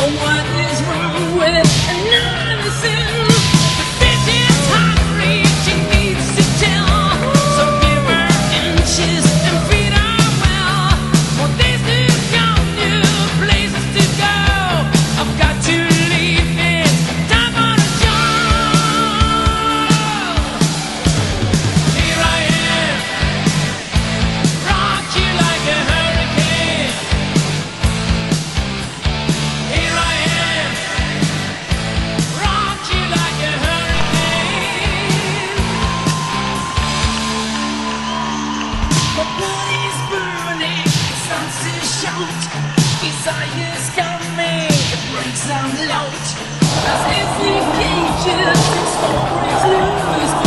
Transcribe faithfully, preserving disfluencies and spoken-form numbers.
What is wrong with another sin? The bitch is hungry, she needs to tell. So give her inches and feed her well. More days to come, new places to go. I've got to leave, it's time for the job. Here I am, rock you like a hurricane. Here I am, rock you like a hurricane. My blood is burning, it starts to shout. Desire's coming, it breaks down loud. As if the cages, its stories lose.